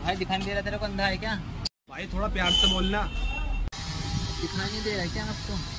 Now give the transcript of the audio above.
भाई दिखाई नहीं दे रहा तेरे को, अंधा है क्या? भाई थोड़ा प्यार से बोलना। दिखाई नहीं दे रहा है क्या आपको?